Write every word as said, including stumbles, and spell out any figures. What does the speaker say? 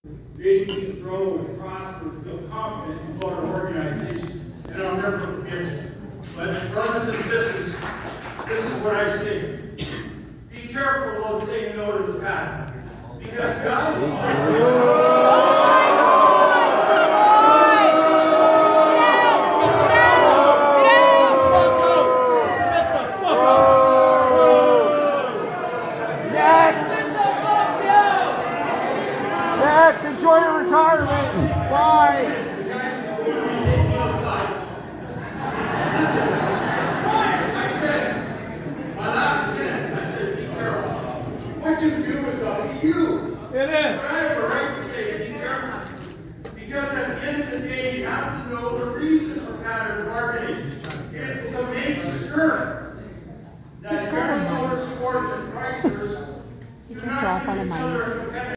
They can grow and prosper and feel confident about our organization. And I'll never forget you. But brothers and sisters, this is what I say. Be careful about saying no to the path. Because God will. Enjoy your retirement. Bye. I said, my last minute, I said, be careful. What you do is up to you. It is. But I have a right to say, be careful. Because at the end of the day, you have to know the reason for pattern bargaining. It's to make sure that General Motors, Fords, and Chryslers do not give each other